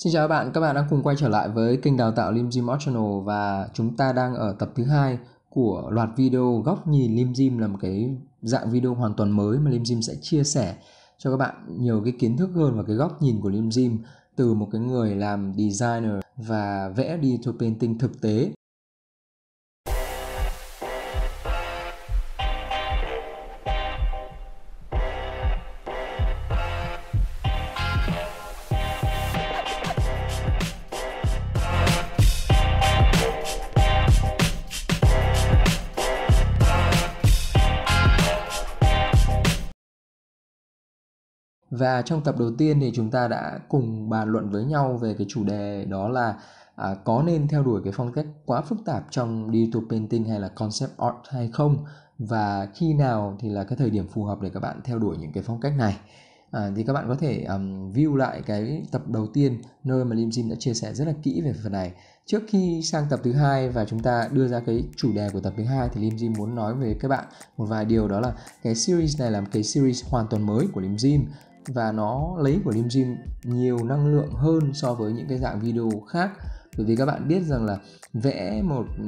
Xin chào các bạn đang cùng quay trở lại với kênh đào tạo Lim Dim Optional và chúng ta đang ở tập thứ 2 của loạt video góc nhìn Lim Dim, là một cái dạng video hoàn toàn mới mà Lim Dim sẽ chia sẻ cho các bạn nhiều cái kiến thức hơn và cái góc nhìn của Lim Dim từ một cái người làm designer và vẽ digital painting thực tế. Và trong tập đầu tiên thì chúng ta đã cùng bàn luận với nhau về cái chủ đề đó là có nên theo đuổi cái phong cách quá phức tạp trong digital painting hay là concept art hay không, và khi nào thì là cái thời điểm phù hợp để các bạn theo đuổi những cái phong cách này. Thì các bạn có thể view lại cái tập đầu tiên nơi mà Lim Dim đã chia sẻ rất là kỹ về phần này. Trước khi sang tập thứ 2 và chúng ta đưa ra cái chủ đề của tập thứ 2 thì Lim Dim muốn nói với các bạn một vài điều, đó là cái series này là một cái series hoàn toàn mới của Lim Dim và nó lấy của Lim Dim nhiều năng lượng hơn so với những cái dạng video khác. Bởi vì các bạn biết rằng là vẽ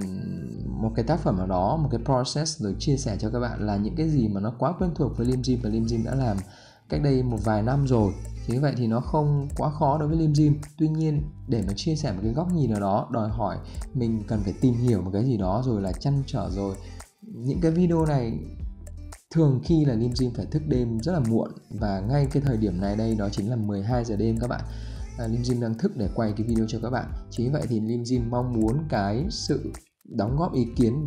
một cái tác phẩm nào đó, một cái process rồi chia sẻ cho các bạn là những cái gì mà nó quá quen thuộc với Lim Dim và Lim Dim đã làm cách đây một vài năm rồi. Chính vậy thì nó không quá khó đối với Lim Dim. Tuy nhiên để mà chia sẻ một cái góc nhìn nào đó đòi hỏi mình cần phải tìm hiểu một cái gì đó rồi là trăn trở rồi. Những cái video này thường khi là Lim Dim phải thức đêm rất là muộn, và ngay cái thời điểm này đây đó chính là 12 giờ đêm các bạn. Lim Dim đang thức để quay cái video cho các bạn. Chính vậy thì Lim Dim mong muốn cái sự đóng góp ý kiến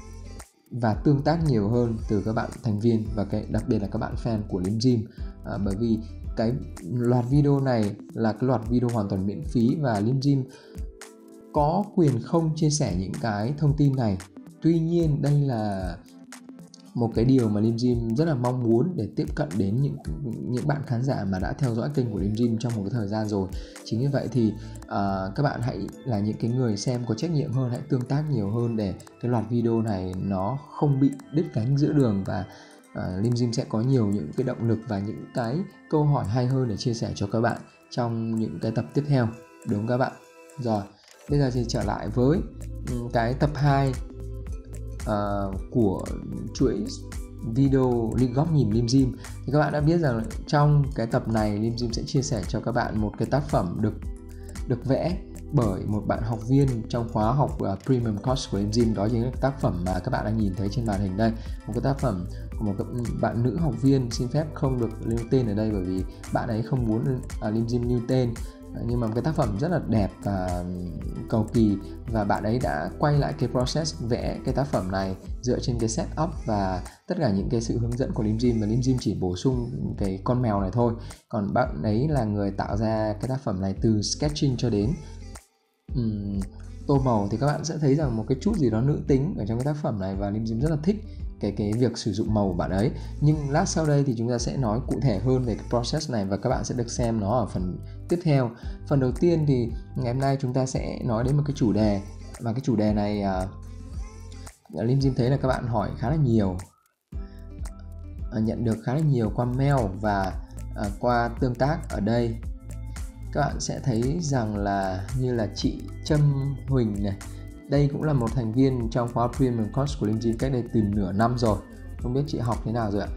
và tương tác nhiều hơn từ các bạn thành viên và đặc biệt là các bạn fan của Lim Dim. Bởi vì cái loạt video này là cái loạt video hoàn toàn miễn phí và Lim Dim có quyền không chia sẻ những cái thông tin này. Tuy nhiên đây là một cái điều mà Lim Dim rất là mong muốn để tiếp cận đến những bạn khán giả mà đã theo dõi kênh của Lim Dim trong một cái thời gian rồi. Chính như vậy thì các bạn hãy là những cái người xem có trách nhiệm hơn, hãy tương tác nhiều hơn để cái loạt video này nó không bị đứt cánh giữa đường, và Lim Dim sẽ có nhiều những cái động lực và những cái câu hỏi hay hơn để chia sẻ cho các bạn trong những cái tập tiếp theo, đúng không các bạn? Rồi, bây giờ thì trở lại với cái tập 2 của chuỗi video góc nhìn Lim Dim. Thì các bạn đã biết rằng trong cái tập này Lim Dim sẽ chia sẻ cho các bạn một cái tác phẩm được vẽ bởi một bạn học viên trong khóa học Premium Course của Lim Dim. Đó chính là tác phẩm mà các bạn đang nhìn thấy trên màn hình đây, một cái tác phẩm của một bạn nữ học viên. Xin phép không được lưu tên ở đây bởi vì bạn ấy không muốn Lim Dim lưu tên, nhưng mà một cái tác phẩm rất là đẹp và cầu kỳ, và bạn ấy đã quay lại cái process vẽ cái tác phẩm này dựa trên cái setup và tất cả những cái sự hướng dẫn của Lim Dim, và Lim Dim chỉ bổ sung cái con mèo này thôi. Còn bạn ấy là người tạo ra cái tác phẩm này từ sketching cho đến tô màu, thì các bạn sẽ thấy rằng một cái chút gì đó nữ tính ở trong cái tác phẩm này, và Lim Dim rất là thích cái việc sử dụng màu của bạn ấy. Nhưng lát sau đây thì chúng ta sẽ nói cụ thể hơn về cái process này và các bạn sẽ được xem nó ở phần tiếp theo. Phần đầu tiên thì ngày hôm nay chúng ta sẽ nói đến một cái chủ đề, và cái chủ đề này Lim Dim thấy là các bạn hỏi khá là nhiều, nhận được khá là nhiều qua mail và qua tương tác ở đây. Các bạn sẽ thấy rằng là như là chị Trâm Huỳnh này, đây cũng là một thành viên trong khóa Premium Course của Lim Dim cách đây từ nửa năm rồi. Không biết chị học thế nào rồi ạ?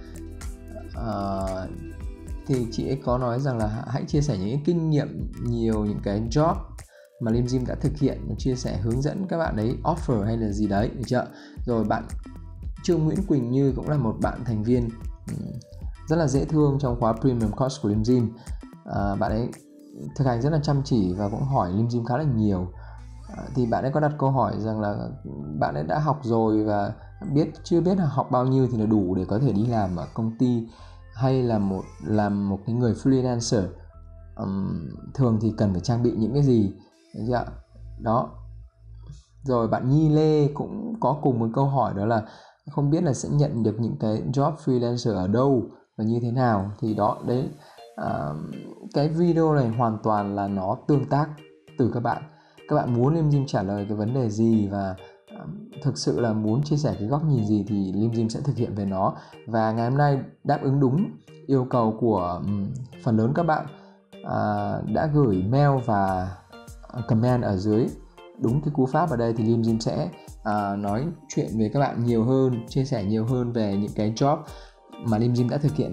Thì chị ấy có nói rằng là hãy chia sẻ những cái kinh nghiệm, nhiều những cái job mà Lim Dim đã thực hiện, chia sẻ hướng dẫn các bạn ấy offer hay là gì đấy, được chưa? Rồi bạn Trương Nguyễn Quỳnh Như cũng là một bạn thành viên rất là dễ thương trong khóa Premium Course của Lim Dim. Bạn ấy thực hành rất là chăm chỉ và cũng hỏi Lim Dim khá là nhiều. Thì bạn ấy có đặt câu hỏi rằng là bạn ấy đã học rồi và chưa biết là học bao nhiêu thì là đủ để có thể đi làm ở công ty hay là làm một cái người freelancer. Thường thì cần phải trang bị những cái gì, được chưa? Đó. Rồi bạn Nhi Lê cũng có cùng một câu hỏi, đó là không biết là sẽ nhận được những cái job freelancer ở đâu và như thế nào. Thì đó, đấy, cái video này hoàn toàn là nó tương tác từ các bạn. Các bạn muốn Lim Dim trả lời cái vấn đề gì và thực sự là muốn chia sẻ cái góc nhìn gì thì Lim Dim sẽ thực hiện về nó. Và ngày hôm nay đáp ứng đúng yêu cầu của phần lớn các bạn đã gửi mail và comment ở dưới đúng cái cú pháp ở đây, thì Lim Dim sẽ nói chuyện với các bạn nhiều hơn, chia sẻ nhiều hơn về những cái job mà Lim Dim đã thực hiện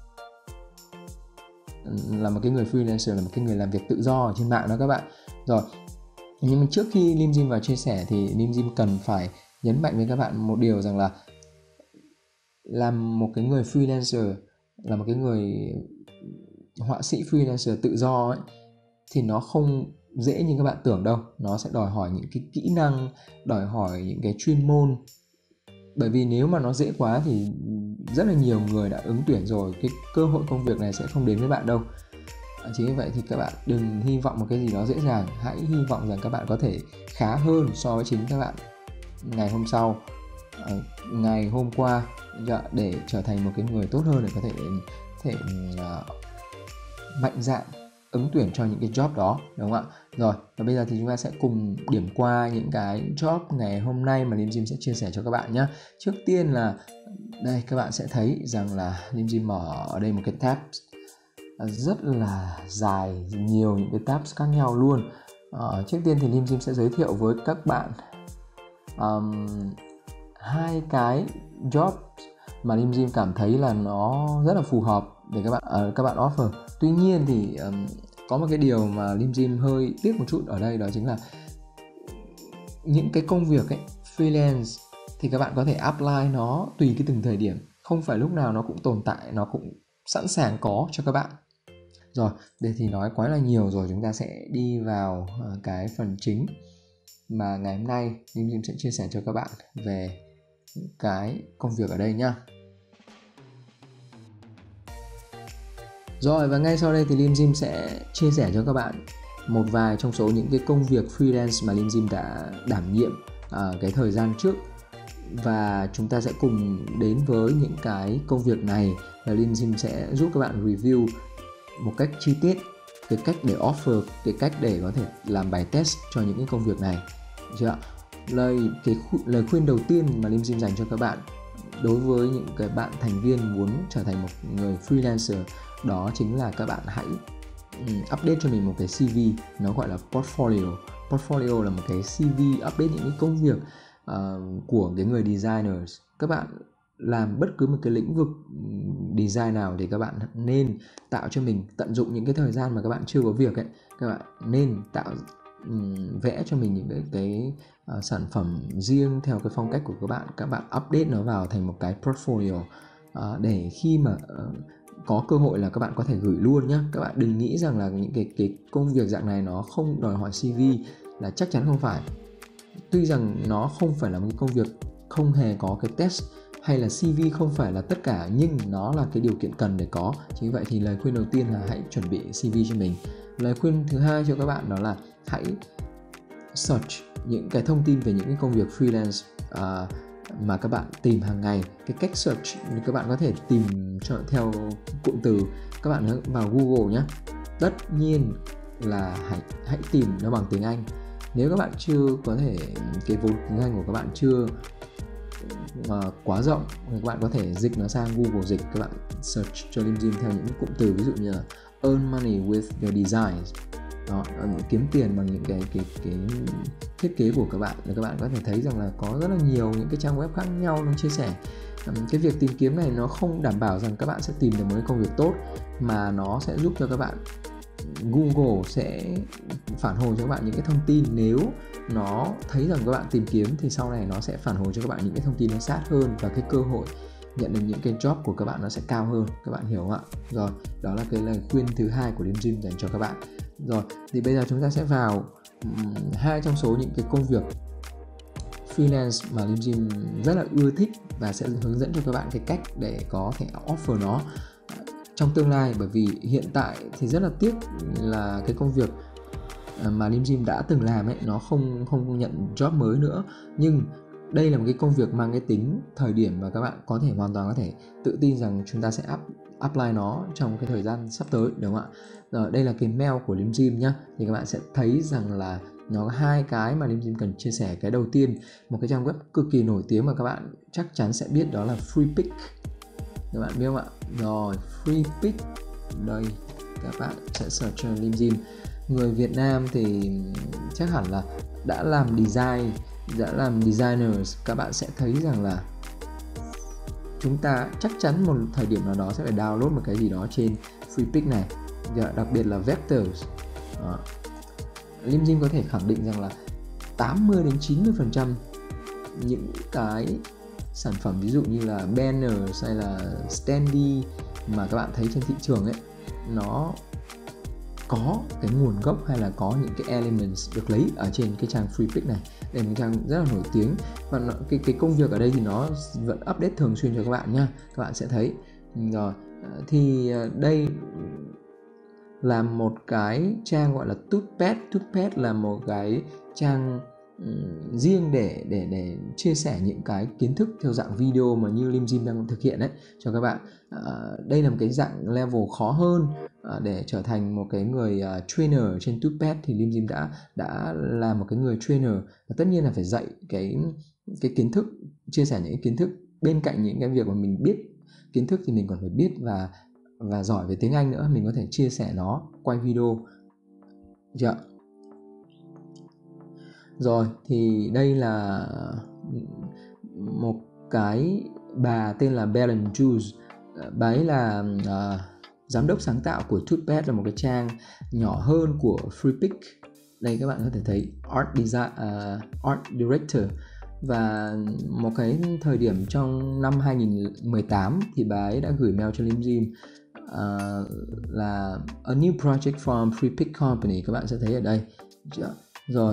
là một cái người freelancer, là một cái người làm việc tự do ở trên mạng đó các bạn. Rồi, nhưng mà trước khi Lim Dim vào chia sẻ thì Lim Dim cần phải nhấn mạnh với các bạn một điều rằng là làm một cái người freelancer, là một cái người họa sĩ freelancer tự do ấy, thì nó không dễ như các bạn tưởng đâu. Nó sẽ đòi hỏi những cái kỹ năng, đòi hỏi những cái chuyên môn. Bởi vì nếu mà nó dễ quá thì rất là nhiều người đã ứng tuyển rồi, cái cơ hội công việc này sẽ không đến với bạn đâu. Chính vì vậy thì các bạn đừng hy vọng một cái gì đó dễ dàng. Hãy hy vọng rằng các bạn có thể khá hơn so với chính các bạn ngày hôm sau, ngày hôm qua, để trở thành một cái người tốt hơn, để có thể mạnh dạn ứng tuyển cho những cái job đó, đúng không ạ? Rồi, và bây giờ thì chúng ta sẽ cùng điểm qua những cái job ngày hôm nay mà Lim Dim sẽ chia sẻ cho các bạn nhé. Trước tiên là đây, các bạn sẽ thấy rằng là Lim Dim mở ở đây một cái tab rất là dài, nhiều những cái tabs khác nhau luôn. Trước tiên thì Lim Dim sẽ giới thiệu với các bạn hai cái job mà Lim Dim cảm thấy là nó rất là phù hợp để các bạn offer. Tuy nhiên thì có một cái điều mà Lim Dim hơi tiếc một chút ở đây, đó chính là những cái công việc ấy, freelance thì các bạn có thể apply nó tùy cái từng thời điểm, không phải lúc nào nó cũng tồn tại, nó cũng sẵn sàng có cho các bạn. Rồi, đây thì nói quá là nhiều rồi, chúng ta sẽ đi vào cái phần chính mà ngày hôm nay Lim Dim sẽ chia sẻ cho các bạn về cái công việc ở đây nhá. Rồi, và ngay sau đây thì Lim Dim sẽ chia sẻ cho các bạn một vài trong số những cái công việc freelance mà Lim Dim đã đảm nhiệm cái thời gian trước, và chúng ta sẽ cùng đến với những cái công việc này, và Lim Dim sẽ giúp các bạn review một cách chi tiết cái cách để offer, cái cách để có thể làm bài test cho những cái công việc này. Chưa? Lời khuyên đầu tiên mà Lim Dim dành cho các bạn đối với những cái bạn thành viên muốn trở thành một người freelancer, đó chính là các bạn hãy update cho mình một cái CV, nó gọi là portfolio. Portfolio là một cái CV update những cái công việc của cái người designers. Các bạn làm bất cứ một cái lĩnh vực design nào thì các bạn nên tạo cho mình, tận dụng những cái thời gian mà các bạn chưa có việc ấy, các bạn nên vẽ cho mình những cái sản phẩm riêng theo cái phong cách của các bạn update nó vào thành một cái portfolio, để khi mà có cơ hội là các bạn có thể gửi luôn nhé. Các bạn đừng nghĩ rằng là những cái công việc dạng này nó không đòi hỏi CV, là chắc chắn không phải. Tuy rằng nó không phải là một cái công việc không hề có cái test, hay là CV không phải là tất cả, nhưng nó là cái điều kiện cần để có. Chính vậy thì lời khuyên đầu tiên là hãy chuẩn bị CV cho mình. Lời khuyên thứ hai cho các bạn đó là hãy search những cái thông tin về những cái công việc freelance mà các bạn tìm hàng ngày. Cái cách search thì các bạn có thể tìm theo cụm từ, các bạn vào Google nhé. Tất nhiên là hãy tìm nó bằng tiếng Anh. Nếu các bạn chưa có thể, cái vốn tiếng Anh của các bạn chưa quá rộng, thì các bạn có thể dịch nó sang Google Dịch. Các bạn search cho Lim Dim theo những cụm từ ví dụ như là earn money with your designs, đó, kiếm tiền bằng những cái thiết kế của các bạn. Thì các bạn có thể thấy rằng là có rất là nhiều những cái trang web khác nhau nó chia sẻ. Cái việc tìm kiếm này nó không đảm bảo rằng các bạn sẽ tìm được một cái công việc tốt, mà nó sẽ giúp cho các bạn, Google sẽ phản hồi cho các bạn những cái thông tin. Nếu nó thấy rằng các bạn tìm kiếm thì sau này nó sẽ phản hồi cho các bạn những cái thông tin nó sát hơn, và cái cơ hội nhận được những cái job của các bạn nó sẽ cao hơn. Các bạn hiểu không ạ? Rồi, đó là cái lời khuyên thứ hai của Lim Dim dành cho các bạn. Rồi, thì bây giờ chúng ta sẽ vào hai trong số những cái công việc freelance mà Lim Dim rất là ưa thích, và sẽ hướng dẫn cho các bạn cái cách để có thể offer nó trong tương lai. Bởi vì hiện tại thì rất là tiếc là cái công việc mà Lim Dim đã từng làm ấy, nó không nhận job mới nữa. Nhưng đây là một cái công việc mang cái tính thời điểm, và các bạn hoàn toàn có thể tự tin rằng chúng ta sẽ apply nó trong cái thời gian sắp tới, đúng không ạ? Rồi, đây là cái mail của Lim Dim nhá. Thì các bạn sẽ thấy rằng là nó có hai cái mà Lim Dim cần chia sẻ. Cái đầu tiên, một cái trang web cực kỳ nổi tiếng mà các bạn chắc chắn sẽ biết, đó là Freepik. Các bạn biết không ạ? Rồi, Freepik đây, các bạn sẽ search cho Lim Dim. Người Việt Nam thì chắc hẳn là đã làm design, đã làm designers, các bạn sẽ thấy rằng là chúng ta chắc chắn một thời điểm nào đó sẽ phải download một cái gì đó trên Freepik này, đặc biệt là vectors. Đó. Lim Dim có thể khẳng định rằng là 80 đến 90% những cái sản phẩm ví dụ như là banners hay là standee mà các bạn thấy trên thị trường ấy, nó có cái nguồn gốc hay là có những cái elements được lấy ở trên cái trang Freepik này. Đây là một trang rất là nổi tiếng và cái công việc ở đây thì nó vẫn update thường xuyên cho các bạn nha. Các bạn sẽ thấy rồi. Thì đây là một cái trang gọi là Tootpad. Tootpad là một cái trang riêng để chia sẻ những cái kiến thức theo dạng video mà như Lim Dim đang thực hiện đấy cho các bạn. Đây là một cái dạng level khó hơn. Để trở thành một cái người trainer trên Tootpad thì Lim Dim đã là một cái người trainer, và tất nhiên là phải dạy cái kiến thức, chia sẻ những cái kiến thức bên cạnh những cái việc mà mình biết kiến thức thì mình còn phải biết và giỏi về tiếng Anh nữa, mình có thể chia sẻ nó, quay video. Được. Rồi thì đây là một cái bà tên là Belen Juice. Bà ấy là giám đốc sáng tạo của Tootpad, là một cái trang nhỏ hơn của Freepik. Đây các bạn có thể thấy Art Director. Và một cái thời điểm trong năm 2018 thì bà ấy đã gửi mail cho Lim Dim là a new project from Freepik Company, các bạn sẽ thấy ở đây. Rồi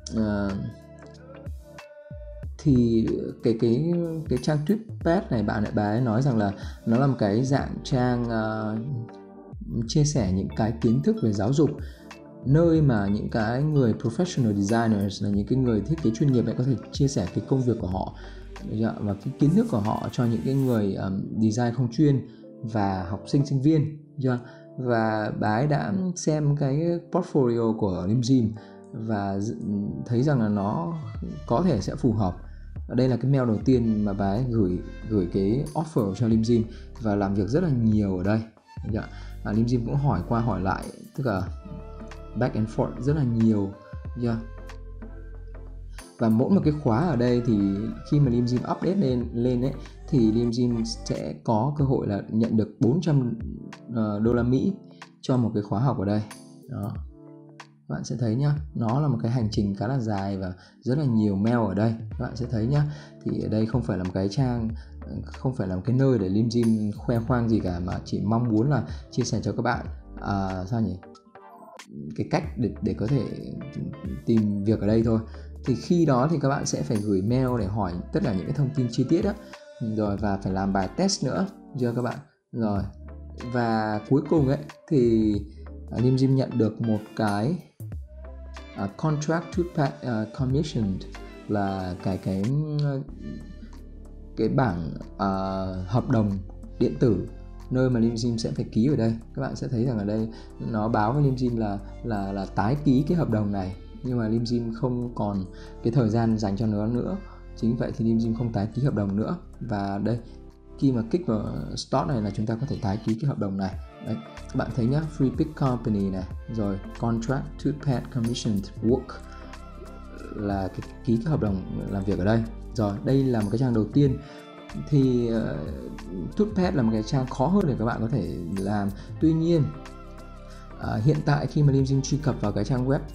thì cái trang Tootpad này bà ấy nói rằng là nó là một cái dạng trang chia sẻ những cái kiến thức về giáo dục, nơi mà những cái người professional designers, là những cái người thiết kế chuyên nghiệp này, có thể chia sẻ cái công việc của họ và cái kiến thức của họ cho những cái người design không chuyên và học sinh sinh viên. Và bà ấy đã xem cái portfolio của Lim Dim và thấy rằng là nó có thể sẽ phù hợp. Đây là cái mail đầu tiên mà bà ấy gửi cái offer cho Lim Dim và làm việc rất là nhiều ở đây. Lim Dim cũng hỏi qua hỏi lại, tức là back and forth rất là nhiều. Và mỗi một cái khóa ở đây thì khi mà Lim Dim update lên ấy, thì Lim Dim sẽ có cơ hội là nhận được 400 đô la Mỹ cho một cái khóa học ở đây. Đó. Các bạn sẽ thấy nhá, nó là một cái hành trình khá là dài và rất là nhiều mail ở đây. Các bạn sẽ thấy nhá, thì ở đây không phải là một cái trang, không phải là một cái nơi để Lim Dim khoe khoang gì cả, mà chỉ mong muốn là chia sẻ cho các bạn cái cách để có thể tìm việc ở đây thôi. Thì khi đó thì các bạn sẽ phải gửi mail để hỏi tất cả những cái thông tin chi tiết đó, rồi và phải làm bài test nữa, chưa các bạn. Rồi và cuối cùng ấy thì Lim Dim nhận được một cái contract Tootpad commissioned, là cái bảng hợp đồng điện tử, nơi mà Lim Dim sẽ phải ký ở đây. Các bạn sẽ thấy rằng ở đây nó báo với Lim Dim là tái ký cái hợp đồng này, nhưng mà Lim Dim không còn cái thời gian dành cho nó nữa. Chính vậy thì Lim Dim không tái ký hợp đồng nữa. Và đây, khi mà kích vào start này là chúng ta có thể tái ký cái hợp đồng này. Đấy, các bạn thấy nhá, Freepik Company này, rồi contract Tootpad commissioned work là ký cái hợp đồng làm việc ở đây. Rồi đây là một cái trang đầu tiên. Thì Tootpad là một cái trang khó hơn để các bạn có thể làm. Tuy nhiên hiện tại khi mà Lim Dim truy cập vào cái trang web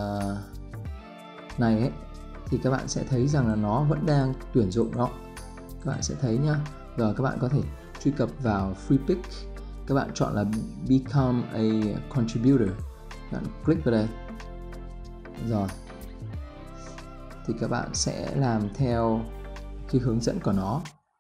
này ấy, thì các bạn sẽ thấy rằng là nó vẫn đang tuyển dụng đó. Các bạn sẽ thấy nhá. Rồi các bạn có thể truy cập vào Freepik, các bạn chọn là Become a Contributor, các bạn click vào đây. Rồi thì các bạn sẽ làm theo cái hướng dẫn của nó.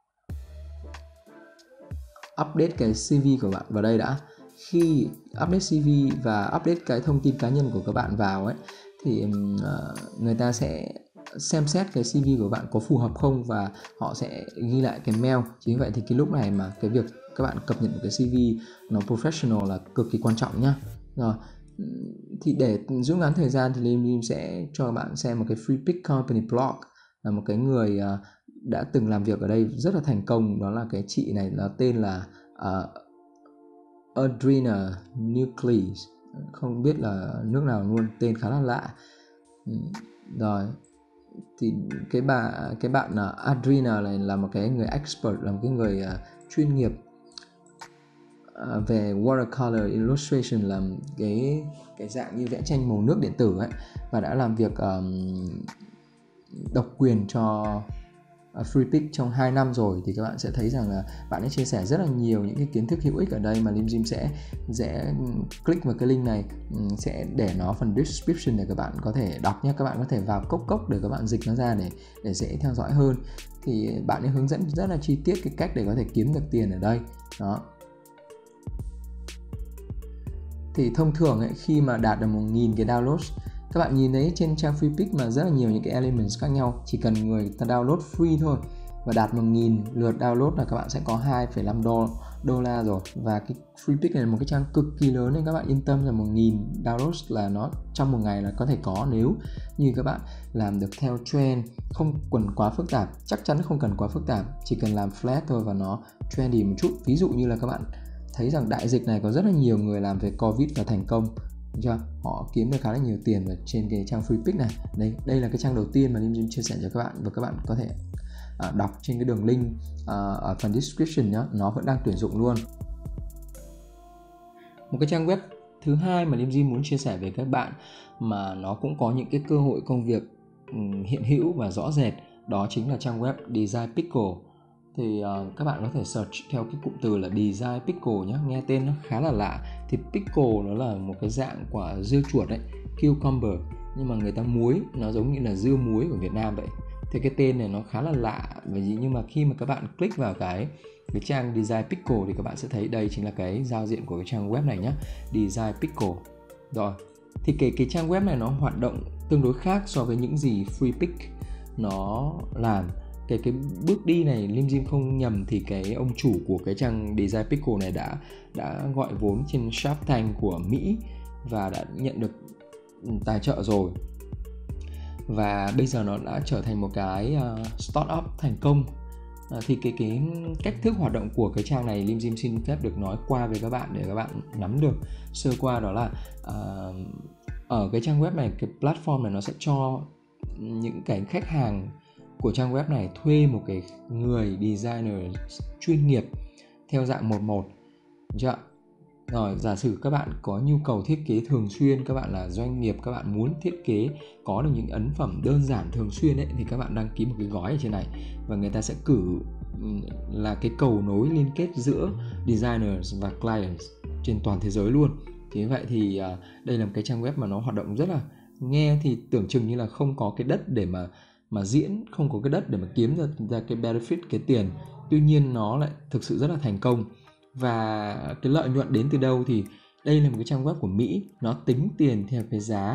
Update cái CV của bạn vào đây đã. Khi update CV và update cái thông tin cá nhân của các bạn vào ấy, thì người ta sẽ xem xét cái CV của bạn có phù hợp không và họ sẽ ghi lại cái mail. Chính vậy thì cái lúc này mà cái việc các bạn cập nhật một cái CV nó professional là cực kỳ quan trọng nhá. Rồi thì để rút ngắn thời gian thì Lim sẽ cho các bạn xem một cái Freepik Company blog, là một cái người đã từng làm việc ở đây rất là thành công. Đó là cái chị này, nó tên là Adrena Nucleus, không biết là nước nào luôn, tên khá là lạ. Rồi thì cái bạn Adrena này là một cái người expert, là một cái người chuyên nghiệp về watercolor illustration, làm cái dạng như vẽ tranh màu nước điện tử ấy, và đã làm việc độc quyền cho Freepik trong 2 năm rồi. Thì các bạn sẽ thấy rằng là bạn ấy chia sẻ rất là nhiều những cái kiến thức hữu ích ở đây, mà Limzim sẽ click vào cái link này, sẽ để nó phần description để các bạn có thể đọc nhé. Các bạn có thể vào cốc để các bạn dịch nó ra để dễ theo dõi hơn. Thì bạn ấy hướng dẫn rất là chi tiết cái cách để có thể kiếm được tiền ở đây đó. Thì thông thường ấy, khi mà đạt được 1.000 cái download, các bạn nhìn thấy trên trang Freepik mà rất là nhiều những cái elements khác nhau, chỉ cần người ta download free thôi và đạt 1.000 lượt download là các bạn sẽ có 2,5 đô la rồi. Và cái Freepik này là một cái trang cực kỳ lớn nên các bạn yên tâm là 1.000 download là nó trong một ngày là có thể có, nếu như các bạn làm được theo trend, không cần quá phức tạp, chắc chắn không cần quá phức tạp, chỉ cần làm flat thôi và nó trendy một chút. Ví dụ như là các bạn thấy rằng đại dịch này có rất là nhiều người làm về Covid và thành công, chưa? Họ kiếm được khá là nhiều tiền ở trên cái trang Freepik này. Đây là cái trang đầu tiên mà Limzim chia sẻ cho các bạn, và các bạn có thể đọc trên cái đường link ở phần description nhé, nó vẫn đang tuyển dụng luôn. Một cái trang web thứ hai mà Limzim muốn chia sẻ với các bạn mà nó cũng có những cái cơ hội công việc hiện hữu và rõ rệt, đó chính là trang web Design Pickle. Thì các bạn có thể search theo cái cụm từ là Design Pickle nhé, nghe tên nó khá là lạ. Thì pickle nó là một cái dạng quả dưa chuột đấy, cucumber, nhưng mà người ta muối, nó giống như là dưa muối của Việt Nam vậy. Thì cái tên này nó khá là lạ, nhưng mà khi mà các bạn click vào cái trang Design Pickle thì các bạn sẽ thấy đây chính là cái giao diện của cái trang web này nhé, Design Pickle. Rồi, thì cái trang web này nó hoạt động tương đối khác so với những gì Freepik nó làm. Cái bước đi này, Limzim không nhầm thì cái ông chủ của cái trang Design Pickle này đã gọi vốn trên Shark Tank của Mỹ và đã nhận được tài trợ rồi, và bây giờ nó đã trở thành một cái startup thành công. Thì cái cách thức hoạt động của cái trang này Limzim xin phép được nói qua với các bạn để các bạn nắm được sơ qua. Đó là ở cái trang web này, cái platform này nó sẽ cho những cái khách hàng của trang web này thuê một cái người designer chuyên nghiệp theo dạng 1-1. Chưa? Rồi, giả sử các bạn có nhu cầu thiết kế thường xuyên, các bạn là doanh nghiệp, các bạn muốn thiết kế có được những ấn phẩm đơn giản thường xuyên ấy, thì các bạn đăng ký một cái gói ở trên này và người ta sẽ cử là cái cầu nối liên kết giữa designers và clients trên toàn thế giới luôn. Thế vậy thì đây là một cái trang web mà nó hoạt động rất là, nghe thì tưởng chừng như là không có cái đất để mà diễn, không có cái đất để mà kiếm ra cái benefit, cái tiền. Tuy nhiên nó lại thực sự rất là thành công. Và cái lợi nhuận đến từ đâu thì đây là một cái trang web của Mỹ, nó tính tiền theo cái giá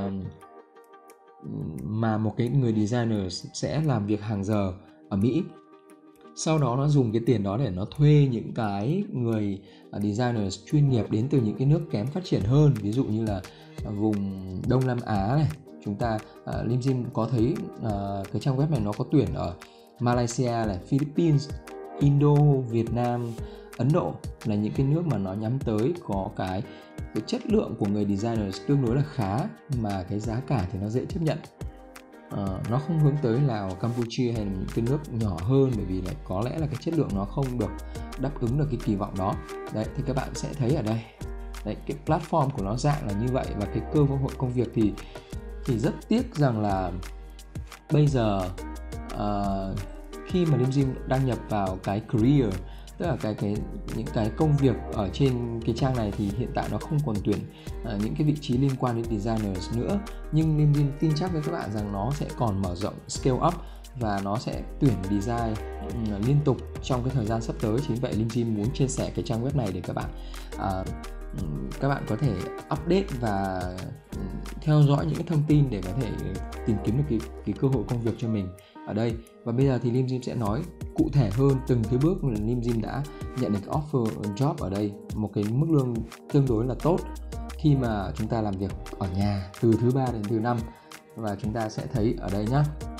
mà một cái người designer sẽ làm việc hàng giờ ở Mỹ. Sau đó nó dùng cái tiền đó để nó thuê những cái người designers chuyên nghiệp đến từ những cái nước kém phát triển hơn, ví dụ như là vùng Đông Nam Á này. Chúng ta Limzim có thấy cái trang web này nó có tuyển ở Malaysia này, Philippines, Indo, Việt Nam, Ấn Độ, là những cái nước mà nó nhắm tới có cái chất lượng của người designer tương đối là khá, mà cái giá cả thì nó dễ chấp nhận. Nó không hướng tới Lào, Campuchia hay là những cái nước nhỏ hơn, bởi vì là có lẽ là cái chất lượng nó không được đáp ứng được cái kỳ vọng đó. Đấy, thì các bạn sẽ thấy ở đây. Đấy, cái platform của nó dạng là như vậy, và cái cơ hội công việc thì rất tiếc rằng là bây giờ khi mà Limzim đăng nhập vào cái career, tức là những cái công việc ở trên cái trang này, thì hiện tại nó không còn tuyển những cái vị trí liên quan đến designers nữa. Nhưng Limzim tin chắc với các bạn rằng nó sẽ còn mở rộng, scale up, và nó sẽ tuyển design liên tục trong cái thời gian sắp tới. Chính vậy Limzim muốn chia sẻ cái trang web này để các bạn có thể update và theo dõi những cái thông tin để có thể tìm kiếm được cái cơ hội công việc cho mình ở đây. Và bây giờ thì Limzim sẽ nói cụ thể hơn từng cái bước mà Limzim đã nhận được offer job ở đây, một cái mức lương tương đối là tốt khi mà chúng ta làm việc ở nhà từ thứ 3 đến thứ 5. Và chúng ta sẽ thấy ở đây nhá.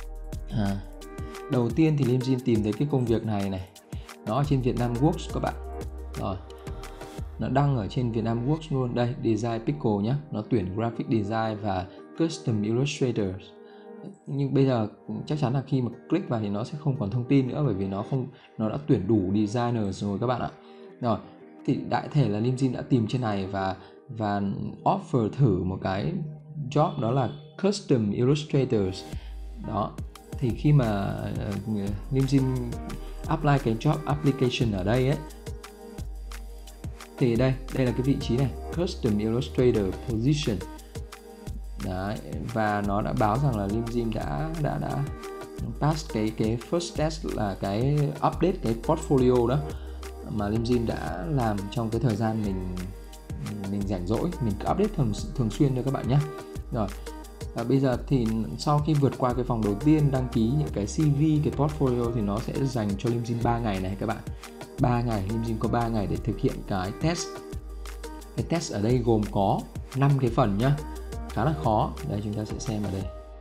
Đầu tiên thì Limzim tìm thấy cái công việc này, nó ở trên Vietnam Works các bạn. Rồi, nó đăng ở trên Vietnam Works luôn. Đây, Design Pickle nhé, nó tuyển Graphic Design và Custom Illustrators. Nhưng bây giờ chắc chắn là khi mà click vào thì nó sẽ không còn thông tin nữa, bởi vì nó đã tuyển đủ designers rồi các bạn ạ. Rồi, thì đại thể là Limzim đã tìm trên này và offer thử một cái job, đó là Custom Illustrators. Đó, thì khi mà Limzim apply cái job application ở đây ấy, thì đây là cái vị trí này, Custom Illustrator Position. Đấy, và nó đã báo rằng là Limzim đã pass cái first test, là cái update cái portfolio đó mà Limzim đã làm trong cái thời gian mình rảnh rỗi, mình update thường xuyên cho các bạn nhé. Rồi, và bây giờ thì sau khi vượt qua cái vòng đầu tiên đăng ký những cái CV, cái portfolio, thì nó sẽ dành cho Limzim 3 ngày này các bạn. 3 ngày, Limzim có 3 ngày để thực hiện cái test. Cái test ở đây gồm có 5 cái phần nhá, khá là khó. Đây, chúng ta sẽ xem ở đây.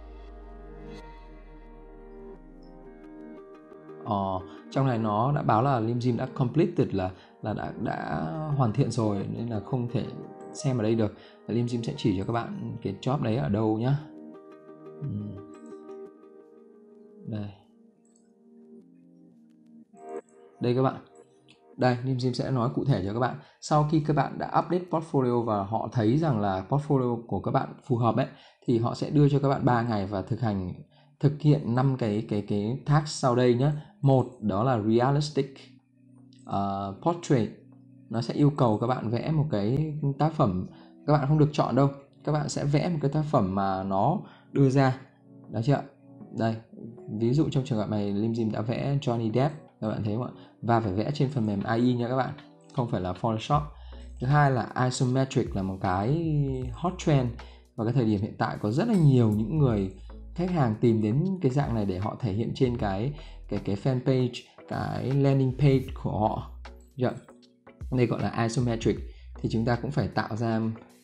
Trong này nó đã báo là Limzim đã completed, là đã hoàn thiện rồi, nên là không thể xem ở đây được. Limzim sẽ chỉ cho các bạn cái job đấy ở đâu nhá. Đây các bạn. Đây, Limzim sẽ nói cụ thể cho các bạn. Sau khi các bạn đã update portfolio và họ thấy rằng là portfolio của các bạn phù hợp ấy, thì họ sẽ đưa cho các bạn 3 ngày và thực hiện 5 cái task sau đây nhé. Một, đó là realistic portrait. Nó sẽ yêu cầu các bạn vẽ một cái tác phẩm, các bạn không được chọn đâu, các bạn sẽ vẽ một cái tác phẩm mà nó đưa ra. Đó chưa? Đây, ví dụ trong trường hợp này Limzim đã vẽ Johnny Depp, các bạn thấy không ạ? Và phải vẽ trên phần mềm AI nha các bạn, không phải là Photoshop. Thứ hai là isometric, là một cái hot trend, và cái thời điểm hiện tại có rất là nhiều những người khách hàng tìm đến cái dạng này để họ thể hiện trên cái fanpage, cái landing page của họ. Đây gọi là isometric, thì chúng ta cũng phải tạo ra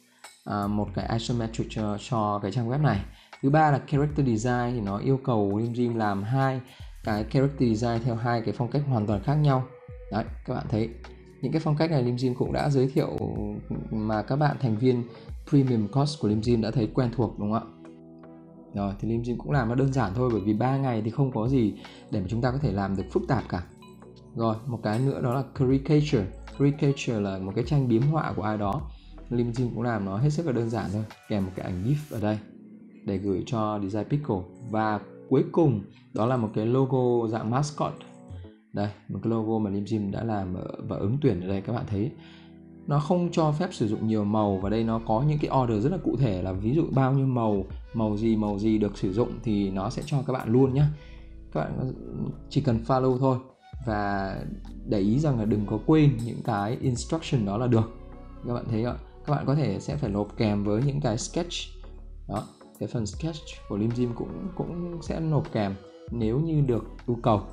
một cái isometric cho cái trang web này. Thứ ba là character design, thì nó yêu cầu Limzim làm 2 cái character design theo 2 cái phong cách hoàn toàn khác nhau. Đấy, các bạn thấy những cái phong cách này Limzim cũng đã giới thiệu, mà các bạn thành viên premium course của Limzim đã thấy quen thuộc, đúng không ạ? Rồi, thì Limzim cũng làm nó đơn giản thôi, bởi vì 3 ngày thì không có gì để mà chúng ta có thể làm được phức tạp cả. Rồi, một cái nữa đó là caricature. Caricature là một cái tranh biếm họa của ai đó. Limzim cũng làm nó hết sức là đơn giản thôi, kèm một cái ảnh GIF ở đây để gửi cho Design Pickle. Và cuối cùng đó là một cái logo dạng mascot. Đây, một cái logo mà Limzim đã làm và ứng tuyển ở đây. Các bạn thấy nó không cho phép sử dụng nhiều màu, và đây nó có những cái order rất là cụ thể, là ví dụ bao nhiêu màu gì được sử dụng thì nó sẽ cho các bạn luôn nhé. Các bạn chỉ cần follow thôi, và để ý rằng là đừng có quên những cái instruction đó là được. Các bạn thấy ạ, các bạn có thể sẽ phải nộp kèm với những cái sketch đó. Cái phần sketch của Limzim cũng sẽ nộp kèm nếu như được yêu cầu.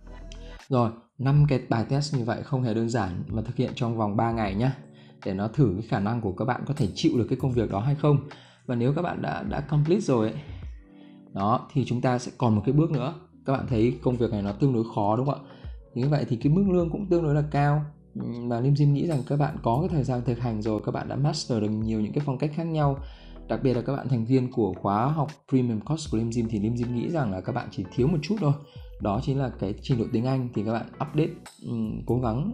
Rồi, 5 cái bài test như vậy không hề đơn giản, mà thực hiện trong vòng 3 ngày nhé, để nó thử cái khả năng của các bạn có thể chịu được cái công việc đó hay không. Và nếu các bạn đã complete rồi ấy, đó, thì chúng ta sẽ còn một cái bước nữa. Các bạn thấy công việc này nó tương đối khó, đúng không ạ? Như vậy thì cái mức lương cũng tương đối là cao. Và Limzim nghĩ rằng các bạn có cái thời gian thực hành rồi, các bạn đã master được nhiều những cái phong cách khác nhau. Đặc biệt là các bạn thành viên của khóa học Premium Course của Limzim, thì Limzim nghĩ rằng là các bạn chỉ thiếu một chút thôi. Đó chính là cái trình độ tiếng Anh. Thì các bạn update, cố gắng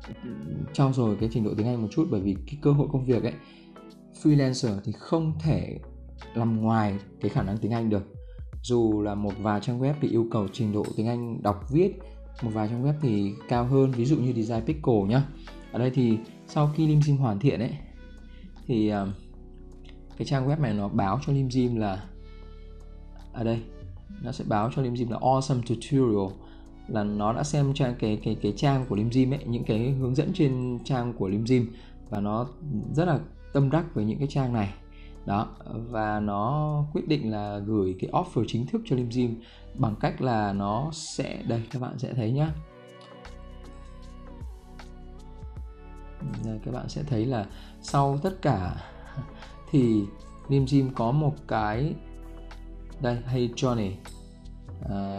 trau dồi cái trình độ tiếng Anh một chút, bởi vì cái cơ hội công việc ấy, freelancer thì không thể làm ngoài cái khả năng tiếng Anh được. Dù là một vài trang web thì yêu cầu trình độ tiếng Anh đọc viết, một vài trang web thì cao hơn, ví dụ như Design Pickle nhá. Ở đây thì sau khi Limzim hoàn thiện ấy, thì cái trang web này nó báo cho Limzim là, ở đây nó sẽ báo cho Limzim là awesome tutorial, là nó đã xem cái trang của Limzim ấy, những cái hướng dẫn trên trang của Limzim, và nó rất là tâm đắc với những cái trang này đó, và nó quyết định là gửi cái offer chính thức cho Limzim bằng cách là nó sẽ, đây các bạn sẽ thấy nhá. Đây, các bạn sẽ thấy là sau tất cả thì Limzim có một cái đây, hey Johnny,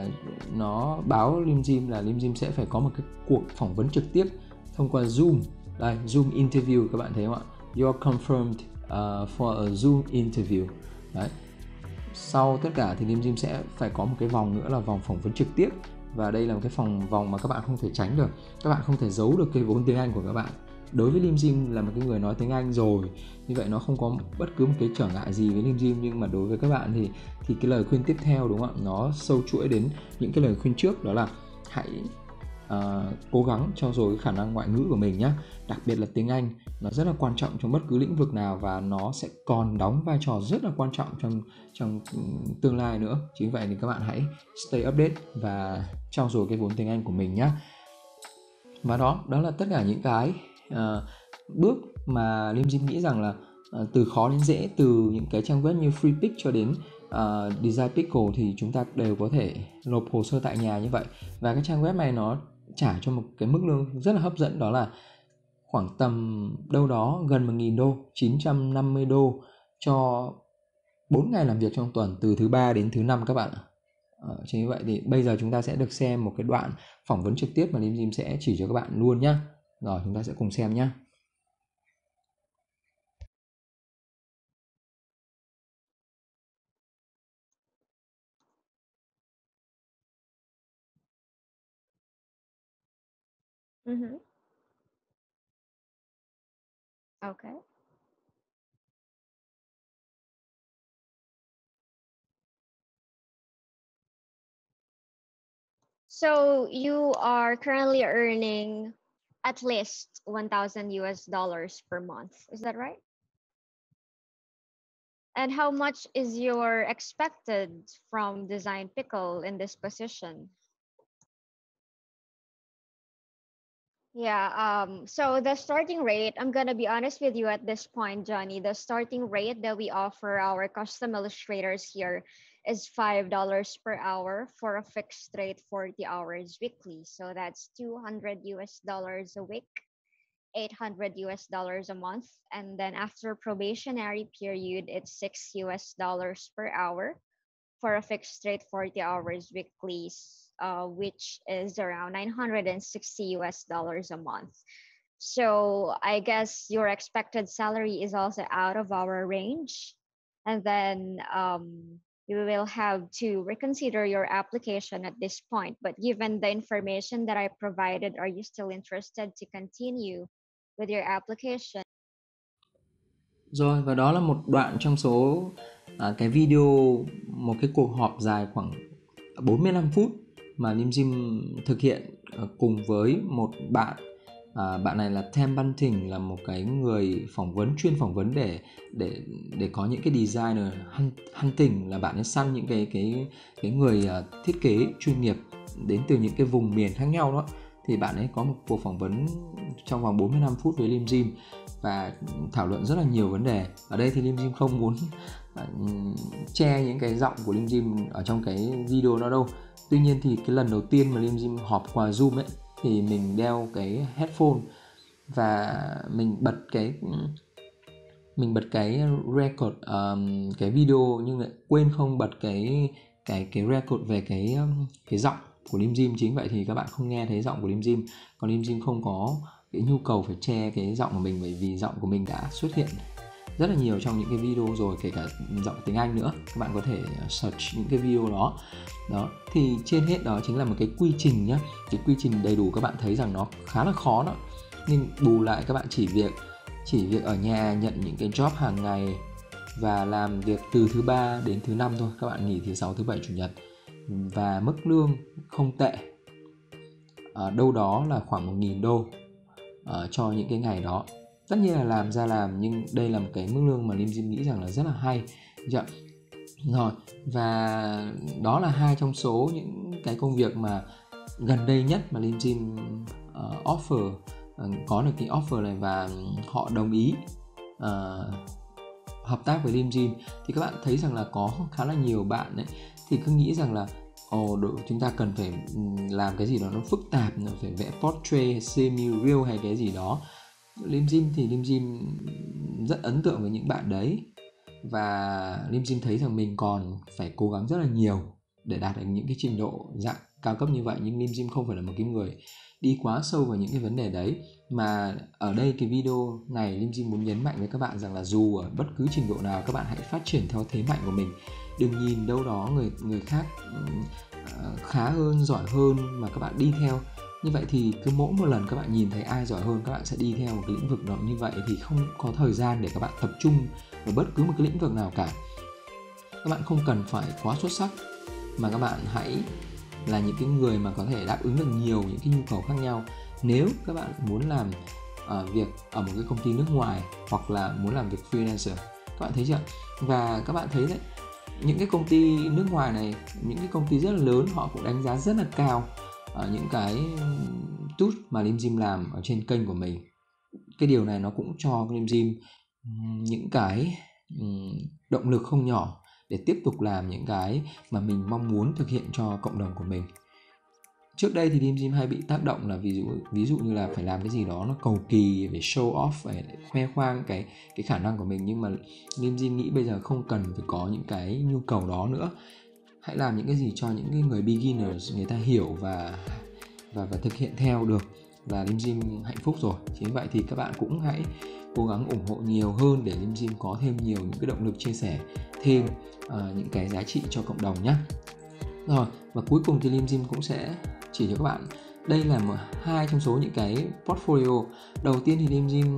nó báo Limzim là Limzim sẽ phải có một cái cuộc phỏng vấn trực tiếp thông qua Zoom Đây, Zoom interview các bạn thấy không ạ? You're confirmed for a Zoom interview. Đấy. Sau tất cả thì Lim Dim sẽ phải có một cái vòng nữa là vòng phỏng vấn trực tiếp. Và đây là một cái vòng mà các bạn không thể tránh được. Các bạn không thể giấu được cái vốn tiếng Anh của các bạn. Đối với Lim Dim là một cái người nói tiếng Anh rồi, như vậy nó không có bất cứ một cái trở ngại gì với Lim Dim. Nhưng mà đối với các bạn thì cái lời khuyên tiếp theo, đúng không ạ, nó sâu chuỗi đến những cái lời khuyên trước, đó là hãy cố gắng trau dồi khả năng ngoại ngữ của mình nhé. Đặc biệt là tiếng Anh, nó rất là quan trọng trong bất cứ lĩnh vực nào và nó sẽ còn đóng vai trò rất là quan trọng trong tương lai nữa. Chính vậy thì các bạn hãy stay update và trau dồi cái vốn tiếng Anh của mình nhé. Và đó là tất cả những cái bước mà Lim Dim nghĩ rằng là từ khó đến dễ, từ những cái trang web như FreePic cho đến Design Pickle thì chúng ta đều có thể nộp hồ sơ tại nhà như vậy. Và cái trang web này nó trả cho một cái mức lương rất là hấp dẫn, đó là khoảng tầm đâu đó gần 1.000 đô, 950 đô cho 4 ngày làm việc trong tuần, từ thứ 3 đến thứ 5 các bạn ạ. Chính vì vậy thì bây giờ chúng ta sẽ được xem một cái đoạn phỏng vấn trực tiếp mà Lim Dim sẽ chỉ cho các bạn luôn nhé. Rồi chúng ta sẽ cùng xem nhé. Mm-hmm. Okay. So you are currently earning at least 1,000 US dollars per month. Is that right? And how much is your expected from Design Pickle in this position? Yeah, so the starting rate, I'm gonna be honest with you at this point, Johnny. The starting rate that we offer our custom illustrators here is $5 per hour for a fixed rate 40 hours weekly. So that's 200 US dollars a week, 800 US dollars a month. And then after probationary period, it's $6 per hour for a fixed rate 40 hours weekly, which is around 960 US dollars a month. So I guess your expected salary is also out of our range. And then you will have to reconsider your application at this point. But given the information that I provided, are you still interested to continue with your application? Rồi, và đó là một đoạn trong số cái video, một cái cuộc họp dài khoảng 45 phút mà Lim Dim thực hiện cùng với một bạn. Bạn này là Tam Bunting, là một cái người chuyên phỏng vấn để có những cái designer hunting, là bạn ấy săn những cái người thiết kế chuyên nghiệp đến từ những cái vùng miền khác nhau đó. Thì bạn ấy có một cuộc phỏng vấn trong vòng 45 phút với Lim Dim và thảo luận rất là nhiều vấn đề. Ở đây thì Lim Dim không muốn che những cái giọng của Lim Dim ở trong cái video đó đâu. Tuy nhiên thì cái lần đầu tiên mà Lim Dim họp qua Zoom ấy thì mình đeo cái headphone và mình bật cái record cái video, nhưng lại quên không bật cái record về cái giọng của Lim Dim. Chính vậy thì các bạn không nghe thấy giọng của Lim Dim. Còn Lim Dim không có cái nhu cầu phải che cái giọng của mình, bởi vì giọng của mình đã xuất hiện rất là nhiều trong những cái video rồi, kể cả giọng tiếng Anh nữa. Các bạn có thể search những cái video đó. Thì trên hết đó chính là một cái quy trình nhé. Cái quy trình đầy đủ, các bạn thấy rằng nó khá là khó đó. Nhưng bù lại các bạn chỉ việc ở nhà, nhận những cái job hàng ngày và làm việc từ thứ 3 đến thứ 5 thôi. Các bạn nghỉ thứ 6, thứ 7, chủ nhật. Và mức lương không tệ, đâu đó là khoảng 1.000 đô cho những cái ngày đó. Tất nhiên là làm ra làm, nhưng đây là một cái mức lương mà Lim Dim nghĩ rằng là rất là hay. Rồi, và đó là hai trong số những cái công việc mà gần đây nhất mà Lim Dim offer, có được cái offer này và họ đồng ý hợp tác với Lim Dim. Thì các bạn thấy rằng là có khá là nhiều bạn ấy thì cứ nghĩ rằng là chúng ta cần phải làm cái gì đó nó phức tạp, phải vẽ portrait, semi-real hay cái gì đó. Lim Dim rất ấn tượng với những bạn đấy, và Lim Dim thấy rằng mình còn phải cố gắng rất là nhiều để đạt được những cái trình độ dạng cao cấp như vậy, nhưng Lim Dim không phải là một cái người đi quá sâu vào những cái vấn đề đấy. Mà ở đây cái video này Lim Dim muốn nhấn mạnh với các bạn rằng là dù ở bất cứ trình độ nào, các bạn hãy phát triển theo thế mạnh của mình. Đừng nhìn đâu đó người khác khá hơn, giỏi hơn mà các bạn đi theo. Như vậy thì cứ mỗi một lần các bạn nhìn thấy ai giỏi hơn, các bạn sẽ đi theo một cái lĩnh vực đó. Như vậy thì không có thời gian để các bạn tập trung vào bất cứ một cái lĩnh vực nào cả. Các bạn không cần phải quá xuất sắc, mà các bạn hãy là những cái người mà có thể đáp ứng được nhiều những cái nhu cầu khác nhau. Nếu các bạn muốn làm việc ở một cái công ty nước ngoài hoặc là muốn làm việc freelancer, các bạn thấy chưa? Và các bạn thấy đấy, những cái công ty nước ngoài này, những cái công ty rất là lớn, họ cũng đánh giá rất là cao những cái tools mà Lim Dim làm ở trên kênh của mình. Cái điều này nó cũng cho Lim Dim những cái động lực không nhỏ để tiếp tục làm những cái mà mình mong muốn thực hiện cho cộng đồng của mình. Trước đây thì Lim Dim hay bị tác động là ví dụ như là phải làm cái gì đó nó cầu kỳ, phải show off, phải khoe khoang cái khả năng của mình. Nhưng mà Lim Dim nghĩ bây giờ không cần phải có những cái nhu cầu đó nữa. Hãy làm những cái gì cho những cái người beginners người ta hiểu và thực hiện theo được là Lim Dim hạnh phúc rồi. Chính vậy thì các bạn cũng hãy cố gắng ủng hộ nhiều hơn để Lim Dim có thêm nhiều những cái động lực chia sẻ thêm những cái giá trị cho cộng đồng nhé. Rồi, và cuối cùng thì Lim Dim cũng sẽ chỉ cho các bạn, đây là hai trong số những cái portfolio. Đầu tiên thì Lim Dim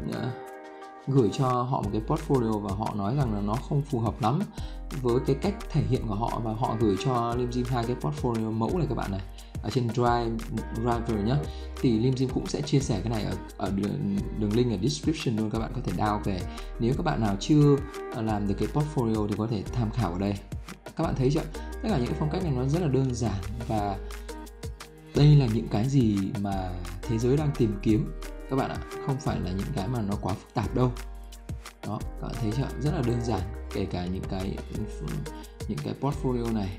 gửi cho họ một cái portfolio và họ nói rằng là nó không phù hợp lắm với cái cách thể hiện của họ, và họ gửi cho Lim Dim hai cái portfolio mẫu này các bạn này, ở trên Drive nhé. Thì Lim Dim cũng sẽ chia sẻ cái này ở đường link ở description luôn, các bạn có thể download về. Nếu các bạn nào chưa làm được cái portfolio thì có thể tham khảo ở đây. Các bạn thấy chưa? Tất cả những cái phong cách này nó rất là đơn giản, và đây là những cái gì mà thế giới đang tìm kiếm các bạn ạ, không phải là những cái mà nó quá phức tạp đâu. Đó, các bạn thấy chưa? Rất là đơn giản, kể cả những cái portfolio này.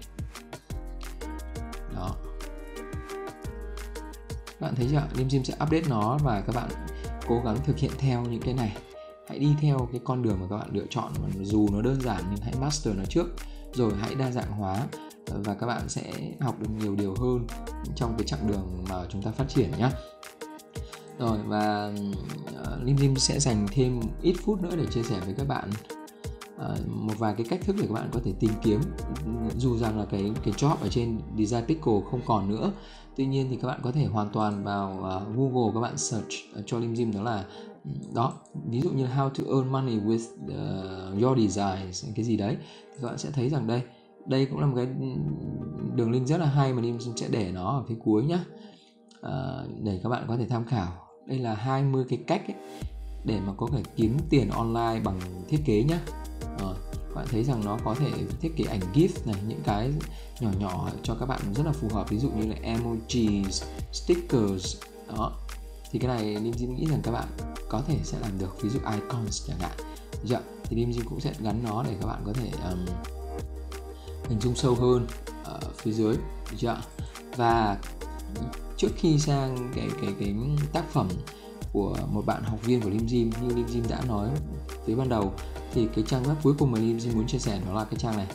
Đó, các bạn thấy chưa? Lim Dim sẽ update nó và các bạn cố gắng thực hiện theo những cái này. Hãy đi theo cái con đường mà các bạn lựa chọn, dù nó đơn giản nhưng hãy master nó trước, rồi hãy đa dạng hóa và các bạn sẽ học được nhiều điều hơn trong cái chặng đường mà chúng ta phát triển nhé. Rồi, và Lim Dim sẽ dành thêm ít phút nữa để chia sẻ với các bạn một vài cái cách thức để các bạn có thể tìm kiếm. Dù rằng là cái job ở trên Design Pickle không còn nữa, tuy nhiên thì các bạn có thể hoàn toàn vào Google, các bạn search cho Lim Dim, đó là ví dụ như how to earn money with your designs, cái gì đấy, thì các bạn sẽ thấy rằng đây cũng là một cái đường link rất là hay mà Lim Dim sẽ để nó ở phía cuối nhé, để các bạn có thể tham khảo. Đây là 20 cái cách ấy, để mà có thể kiếm tiền online bằng thiết kế nhé. Các bạn thấy rằng nó có thể thiết kế ảnh GIF này, những cái nhỏ nhỏ cho các bạn rất là phù hợp, ví dụ như là emojis, stickers. Đó, thì cái này Lim Dim nghĩ rằng các bạn có thể sẽ làm được, ví dụ icons chẳng hạn. Thì Lim Dim cũng sẽ gắn nó để các bạn có thể hình dung sâu hơn ở phía dưới. Và trước khi sang cái tác phẩm của một bạn học viên của Lim Dim, như Lim Dim đã nói phía ban đầu, thì cái trang web cuối cùng mà Lim Dim muốn chia sẻ đó là cái trang này,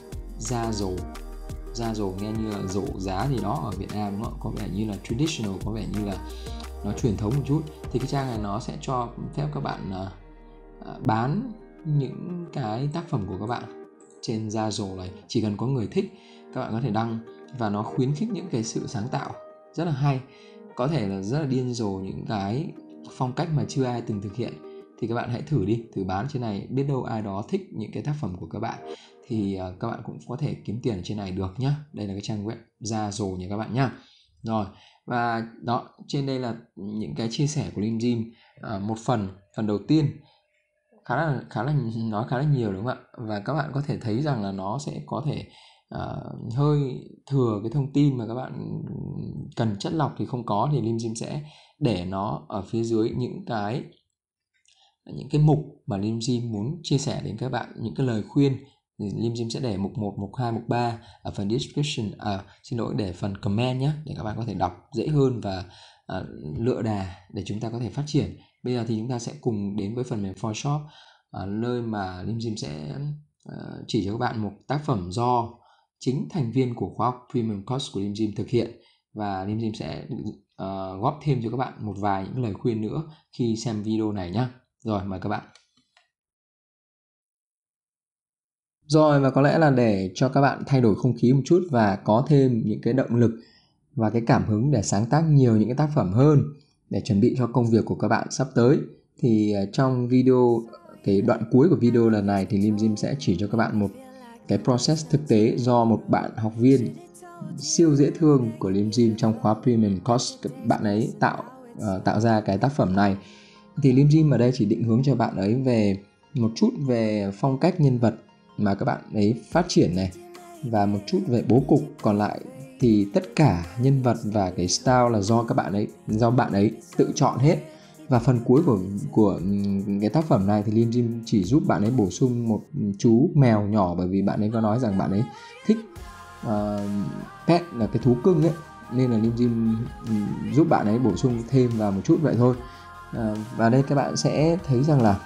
Zalo, nghe như là rổ giá gì đó ở Việt Nam, nó có vẻ như là traditional, có vẻ như là nó truyền thống một chút. Thì cái trang này nó sẽ cho phép các bạn bán những cái tác phẩm của các bạn trên Zalo này. Chỉ cần có người thích, các bạn có thể đăng, và nó khuyến khích những cái sự sáng tạo rất là hay, có thể là rất là điên rồ, những cái phong cách mà chưa ai từng thực hiện. Thì các bạn hãy thử bán trên này, biết đâu ai đó thích những cái tác phẩm của các bạn thì các bạn cũng có thể kiếm tiền ở trên này được nhá. Đây là cái trang web Zalo nha các bạn nhá. Rồi, và đó, trên đây là những cái chia sẻ của Lim Dim. Một phần đầu tiên khá là nói khá là nhiều, đúng không ạ? Và các bạn có thể thấy rằng là nó sẽ có thể hơi thừa cái thông tin mà các bạn cần chất lọc thì không có, thì Lim Dim sẽ để nó ở phía dưới những cái mục mà Lim Dim muốn chia sẻ đến các bạn, những cái lời khuyên. Thì Lim Dim sẽ để mục 1, mục 2, mục 3 ở phần description, để phần comment nhé, để các bạn có thể đọc dễ hơn và lựa đà để chúng ta có thể phát triển. Bây giờ thì chúng ta sẽ cùng đến với phần mềm Photoshop, nơi mà Lim Dim sẽ chỉ cho các bạn một tác phẩm do chính thành viên của khóa học Premium Course của Lim Dim thực hiện, và Lim Dim sẽ góp thêm cho các bạn một vài những lời khuyên nữa khi xem video này nhé. Rồi, mời các bạn. Rồi, và có lẽ là để cho các bạn thay đổi không khí một chút và có thêm những cái động lực và cái cảm hứng để sáng tác nhiều những cái tác phẩm hơn để chuẩn bị cho công việc của các bạn sắp tới, thì trong video, cái đoạn cuối của video lần này thì Lim Dim sẽ chỉ cho các bạn một cái process thực tế do một bạn học viên siêu dễ thương của Lim Dim trong khóa Premium Course. Bạn ấy tạo ra cái tác phẩm này. Thì Lim Dim ở đây chỉ định hướng cho bạn ấy về một chút về phong cách nhân vật mà các bạn ấy phát triển này, và một chút về bố cục. Còn lại thì tất cả nhân vật và cái style là do bạn ấy tự chọn hết. Và phần cuối của cái tác phẩm này thì Lim Dim chỉ giúp bạn ấy bổ sung một chú mèo nhỏ, bởi vì bạn ấy có nói rằng bạn ấy thích pet là cái thú cưng ấy, nên là Lim Dim giúp bạn ấy bổ sung thêm vào một chút vậy thôi. Và đây các bạn sẽ thấy rằng là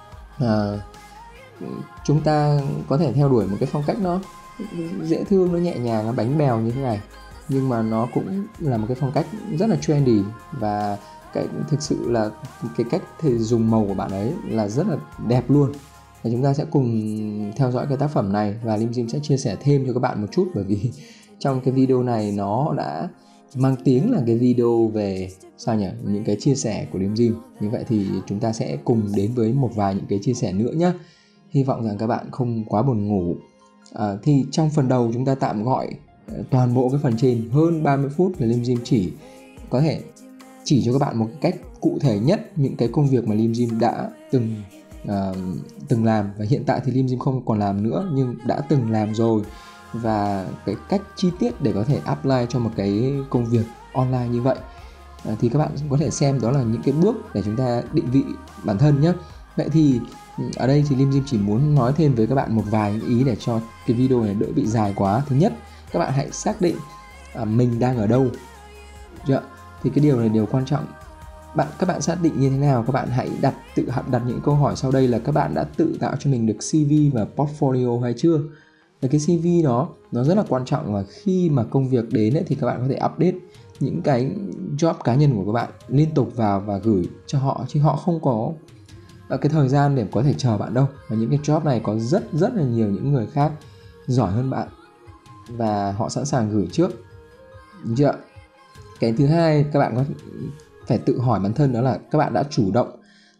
chúng ta có thể theo đuổi một cái phong cách nó dễ thương, nó nhẹ nhàng, nó bánh bèo như thế này, nhưng mà nó cũng là một cái phong cách rất là trendy. Và thực sự là cái cách dùng màu của bạn ấy là rất là đẹp luôn. Và chúng ta sẽ cùng theo dõi cái tác phẩm này, và Lim Dim sẽ chia sẻ thêm cho các bạn một chút, bởi vì trong cái video này nó đã mang tiếng là cái video về những cái chia sẻ của Lim Dim. Như vậy thì chúng ta sẽ cùng đến với một vài những cái chia sẻ nữa nhé. Hy vọng rằng các bạn không quá buồn ngủ. Thì trong phần đầu chúng ta tạm gọi toàn bộ cái phần trên hơn 30 phút là Lim Dim có thể chỉ cho các bạn một cách cụ thể nhất những cái công việc mà Lim Dim đã từng làm, và hiện tại thì Lim Dim không còn làm nữa nhưng đã từng làm rồi, và cái cách chi tiết để có thể apply cho một cái công việc online như vậy. Thì các bạn có thể xem đó là những cái bước để chúng ta định vị bản thân nhé. Vậy thì ở đây thì Lim Dim chỉ muốn nói thêm với các bạn một vài ý để cho cái video này đỡ bị dài quá. Thứ nhất, các bạn hãy xác định mình đang ở đâu. Thì cái điều này điều quan trọng. Các bạn xác định như thế nào? Các bạn hãy tự đặt những câu hỏi sau đây là các bạn đã tự tạo cho mình được CV và portfolio hay chưa? Và cái CV đó nó rất là quan trọng, và khi mà công việc đến ấy, thì các bạn có thể update những cái job cá nhân của các bạn liên tục vào và gửi cho họ, chứ họ không có cái thời gian để có thể chờ bạn đâu. Và những cái job này có rất là nhiều những người khác giỏi hơn bạn và họ sẵn sàng gửi trước. Đúng chưa? Cái thứ hai, các bạn có phải tự hỏi bản thân, đó là các bạn đã chủ động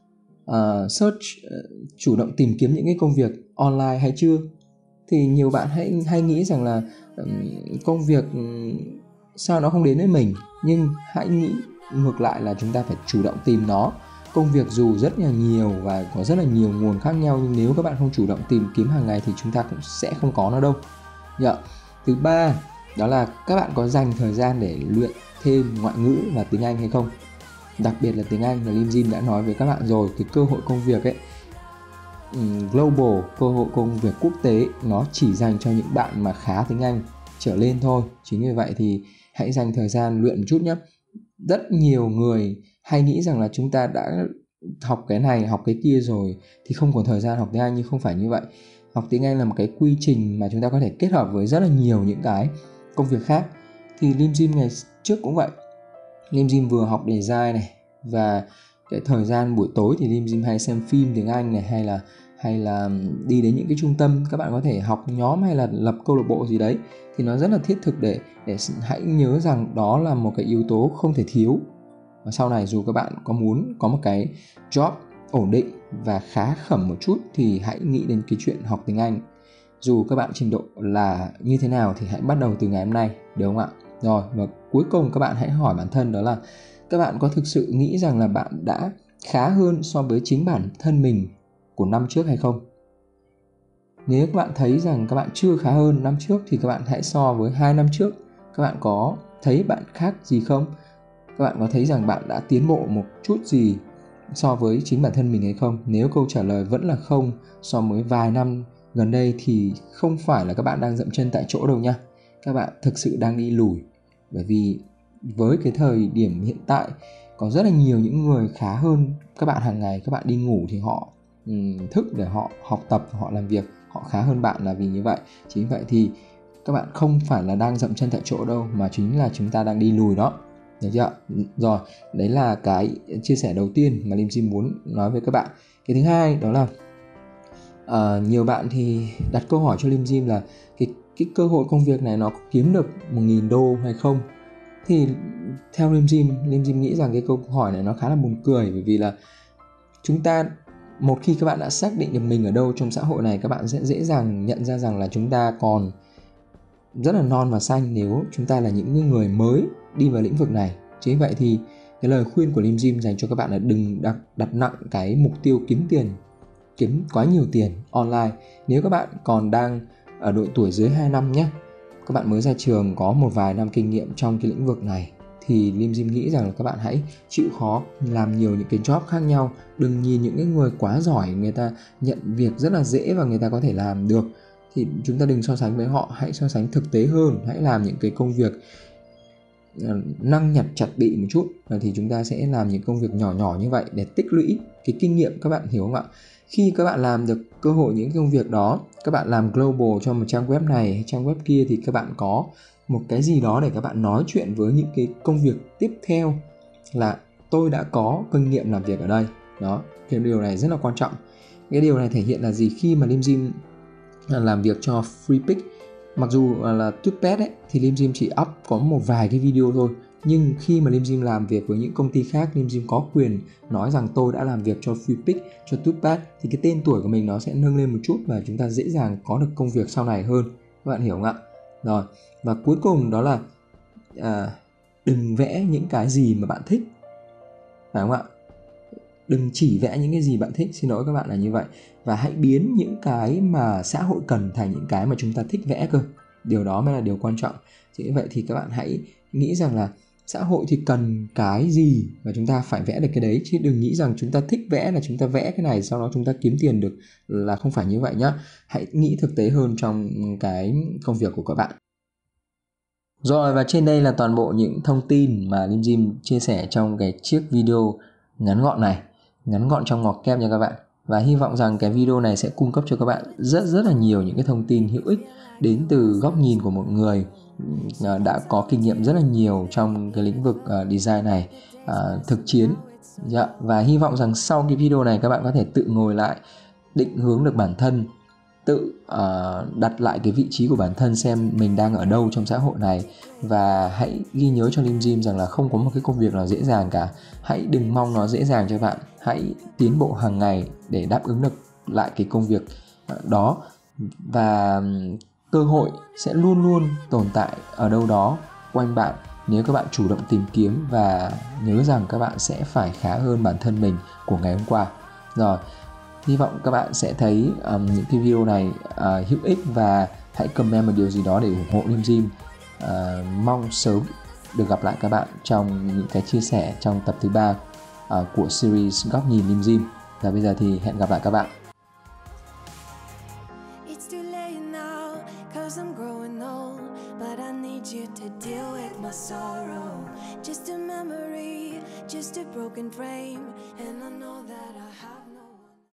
chủ động tìm kiếm những cái công việc online hay chưa? Thì nhiều bạn hay nghĩ rằng là công việc sao nó không đến với mình, nhưng hãy nghĩ ngược lại là chúng ta phải chủ động tìm nó. Công việc dù rất là nhiều và có rất là nhiều nguồn khác nhau, nhưng nếu các bạn không chủ động tìm kiếm hàng ngày thì chúng ta cũng sẽ không có nó đâu. Thứ ba, đó là các bạn có dành thời gian để luyện thêm ngoại ngữ và tiếng Anh hay không? Đặc biệt là tiếng Anh, và Lim Dim đã nói với các bạn rồi, cái cơ hội công việc ấy, global, cơ hội công việc quốc tế, nó chỉ dành cho những bạn mà khá tiếng Anh trở lên thôi. Chính vì vậy thì hãy dành thời gian luyện một chút nhé. Rất nhiều người hay nghĩ rằng là chúng ta đã học cái này, học cái kia rồi thì không còn thời gian học tiếng Anh, nhưng không phải như vậy. Học tiếng Anh là một cái quy trình mà chúng ta có thể kết hợp với rất là nhiều những cái công việc khác. Thì Lim Dim ngày trước cũng vậy. Lim Dim vừa học design này, và cái thời gian buổi tối thì Lim Dim hay xem phim tiếng Anh này, hay là đi đến những cái trung tâm các bạn có thể học nhóm hay là lập câu lạc bộ gì đấy. Thì nó rất là thiết thực để hãy nhớ rằng đó là một cái yếu tố không thể thiếu. Và sau này dù các bạn có muốn có một cái job ổn định và khá khẩm một chút thì hãy nghĩ đến cái chuyện học tiếng Anh. Dù các bạn trình độ là như thế nào thì hãy bắt đầu từ ngày hôm nay, được không ạ? Rồi, và cuối cùng các bạn hãy hỏi bản thân, đó là các bạn có thực sự nghĩ rằng là bạn đã khá hơn so với chính bản thân mình của năm trước hay không? Nếu các bạn thấy rằng các bạn chưa khá hơn năm trước thì các bạn hãy so với 2 năm trước. Các bạn có thấy bạn khác gì không? Các bạn có thấy rằng bạn đã tiến bộ một chút gì so với chính bản thân mình hay không? Nếu câu trả lời vẫn là không so với vài năm gần đây thì không phải là các bạn đang dậm chân tại chỗ đâu nha. Các bạn thực sự đang đi lùi. Bởi vì với cái thời điểm hiện tại có rất là nhiều những người khá hơn các bạn hàng ngày. Các bạn đi ngủ thì họ thức để họ học tập, họ làm việc, họ khá hơn bạn là vì như vậy. Chính vậy thì các bạn không phải là đang dậm chân tại chỗ đâu, mà chính là chúng ta đang đi lùi đó. Được chưa? Rồi, đấy là cái chia sẻ đầu tiên mà Lim Jim muốn nói với các bạn. Cái thứ hai đó là nhiều bạn thì đặt câu hỏi cho Lim Jim là cái cơ hội công việc này nó có kiếm được 1.000 đô hay không? Thì theo Lim Jim nghĩ rằng cái câu hỏi này nó khá là buồn cười, bởi vì là chúng ta, một khi các bạn đã xác định được mình ở đâu trong xã hội này, các bạn sẽ dễ dàng nhận ra rằng là chúng ta còn rất là non và xanh nếu chúng ta là những người mới đi vào lĩnh vực này. Chính vậy thì cái lời khuyên của Lim Jim dành cho các bạn là đừng đặt nặng cái mục tiêu kiếm quá nhiều tiền online. Nếu các bạn còn đang ở độ tuổi dưới 2 năm nhé, các bạn mới ra trường có một vài năm kinh nghiệm trong cái lĩnh vực này, thì Lim Jim nghĩ rằng là các bạn hãy chịu khó làm nhiều những cái job khác nhau. Đừng nhìn những cái người quá giỏi, người ta nhận việc rất là dễ và người ta có thể làm được, thì chúng ta đừng so sánh với họ, hãy so sánh thực tế hơn. Hãy làm những cái công việc năng nhặt chặt bị một chút, thì chúng ta sẽ làm những công việc nhỏ nhỏ như vậy để tích lũy cái kinh nghiệm, các bạn hiểu không ạ? Khi các bạn làm được cơ hội những công việc đó, các bạn làm global cho một trang web này hay trang web kia, thì các bạn có một cái gì đó để các bạn nói chuyện với những cái công việc tiếp theo là tôi đã có kinh nghiệm làm việc ở đây. Đó, cái điều này rất là quan trọng. Cái điều này thể hiện là gì? Khi mà Lim Jim làm việc cho FreePic, mặc dù là Tweetpad ấy, thì Lim Jim chỉ up có một vài cái video thôi, nhưng khi mà Lim Jim làm việc với những công ty khác, Lim Jim có quyền nói rằng tôi đã làm việc cho FreePic, cho Tweetpad, thì cái tên tuổi của mình nó sẽ nâng lên một chút và chúng ta dễ dàng có được công việc sau này hơn. Các bạn hiểu không ạ? Rồi, và cuối cùng đó là đừng vẽ những cái gì mà bạn thích, phải không ạ? Đừng chỉ vẽ những cái gì bạn thích, xin lỗi các bạn là như vậy. Và hãy biến những cái mà xã hội cần thành những cái mà chúng ta thích vẽ cơ. Điều đó mới là điều quan trọng. Vì vậy thì các bạn hãy nghĩ rằng là xã hội thì cần cái gì và chúng ta phải vẽ được cái đấy, chứ đừng nghĩ rằng chúng ta thích vẽ là chúng ta vẽ cái này sau đó chúng ta kiếm tiền được, là không phải như vậy nhá. Hãy nghĩ thực tế hơn trong cái công việc của các bạn. Rồi, và trên đây là toàn bộ những thông tin mà Lim Jim chia sẻ trong cái chiếc video ngắn gọn này, ngắn gọn trong ngọt kép nha các bạn. Và hy vọng rằng cái video này sẽ cung cấp cho các bạn rất là nhiều những cái thông tin hữu ích đến từ góc nhìn của một người đã có kinh nghiệm rất là nhiều trong cái lĩnh vực design này, thực chiến. Và hy vọng rằng sau cái video này các bạn có thể tự ngồi lại, định hướng được bản thân, tự đặt lại cái vị trí của bản thân xem mình đang ở đâu trong xã hội này. Và hãy ghi nhớ cho Lim Jim rằng là không có một cái công việc nào dễ dàng cả. Hãy đừng mong nó dễ dàng cho bạn. Hãy tiến bộ hàng ngày để đáp ứng được lại cái công việc đó. Và cơ hội sẽ luôn luôn tồn tại ở đâu đó quanh bạn nếu các bạn chủ động tìm kiếm và nhớ rằng các bạn sẽ phải khá hơn bản thân mình của ngày hôm qua. Rồi, hy vọng các bạn sẽ thấy những cái video này hữu ích và hãy comment một điều gì đó để ủng hộ Lim Jim. Mong sớm được gặp lại các bạn trong những cái chia sẻ trong tập thứ 3 của series Góc nhìn Lim Jim. Và bây giờ thì hẹn gặp lại các bạn. Just a broken frame, and I know that I have